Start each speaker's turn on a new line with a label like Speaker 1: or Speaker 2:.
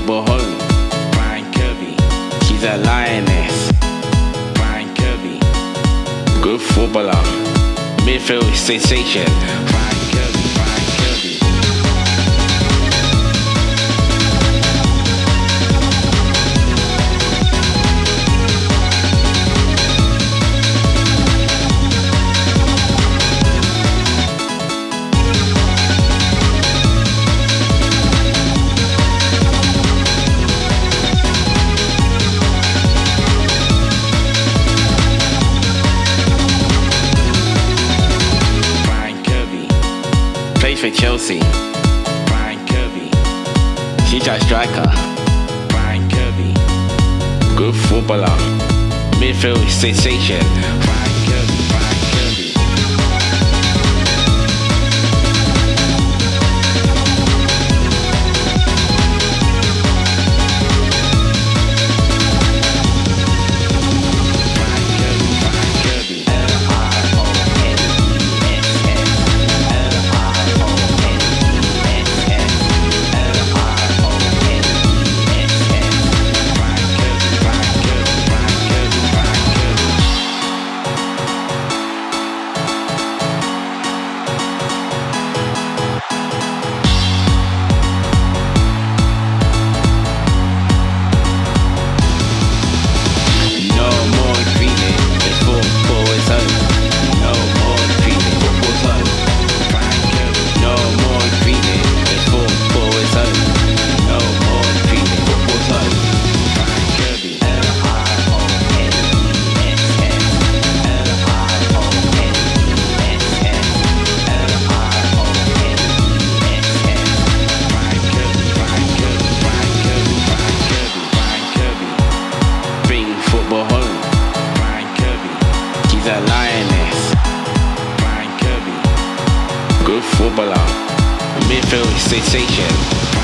Speaker 1: football home. FRAN Kirby, she's a lioness. FRAN Kirby, good footballer, midfield sensation. FRAN Kirby, FRAN Kirby. Plays for Chelsea. FRAN Kirby, she's a striker. FRAN Kirby, good footballer, midfield sensation. FRAN Kirby, FRAN Kirby. She's a lioness. FRAN Kirby, good footballer, midfield sensation.